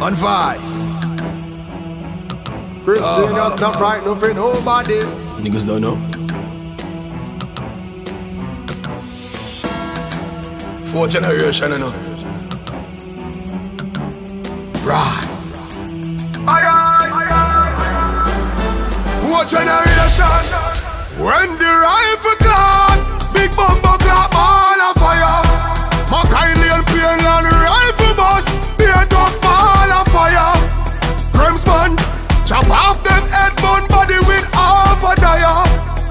On Vice. Christina's not frightened for nobody. Niggas don't know. 4th generation, you know. Right. 4th generation. When the rifle clap, big bumper clap, all a fire. Mackay and Painland rifle bus, beer top, all a fire. Grimsman, chop off them head bone body with half a tire.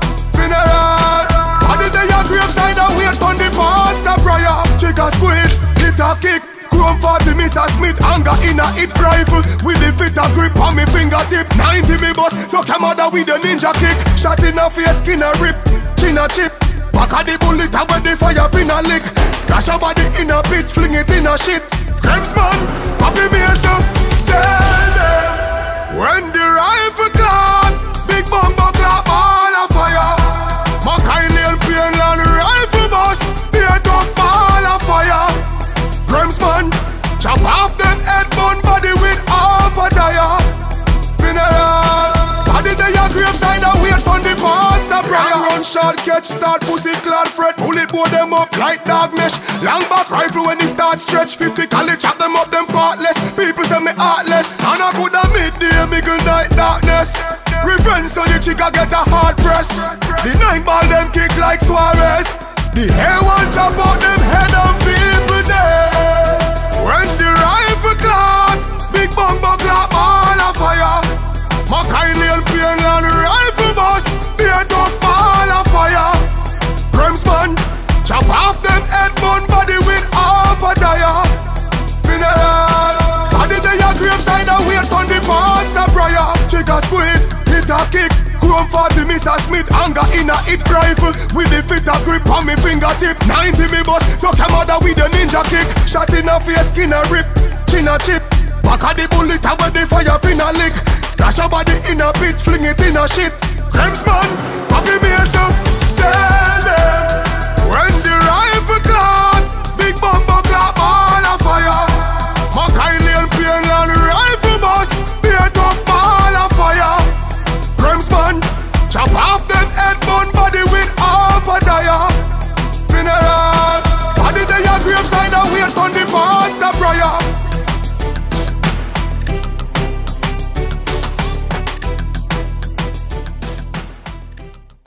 Funeral, body they a graveside and wait on the pastor prayer. Chica squeeze, hit a kick. Chrome 40 Mr. Smith, anger in a hit rifle. With the fit a grip on me fingertip. 90 me bus, so come out with a ninja kick. Shot in a face, skin a rip, chin a chip. Back of the bullet, I wear the fire pin a lick. Crash a body in a pit, fling it in a shit. Grimsman, happy me so. Tell them, when the rifle clap, big bumper clap, all a fire. Mackay and Painland rifle bus, beer top, all a fire. Grimsman, chop off them head bone body with half a tire. Funeral, body they a graveside and wait on the pastor prayer. Run shot, catch start, pussy clad fret. Bullet board them up like dog mesh. Long back rifle when it start stretch. 50 cali chop them up, them partless. People say me heartless. And I could have midday, middle night darkness. Revenge so the chica get a hard press. The 9 ball them kick like Suarez. The hair one chop out them head on people there. When the rifle clap, big bumper clap, all a fire. Mackay and Painland rifle bus, beer top, all a fire. Grimsman, chop off them head bone body with half a tire. Funeral, body they a graveside and wait on the pastor prayer. Chica squeeze, hit a kick. Chrome 40 Mr. Smith, anger in a hit rifle. With the fit a grip on me fingertip. 90 me bus, so come out with a ninja kick. Shot in a face, skin a rip, chin a chip. Back of the bullet, I wear the fire pin a lick. Crash a body in a pit, fling it in a shit. Grimsman, happy me so.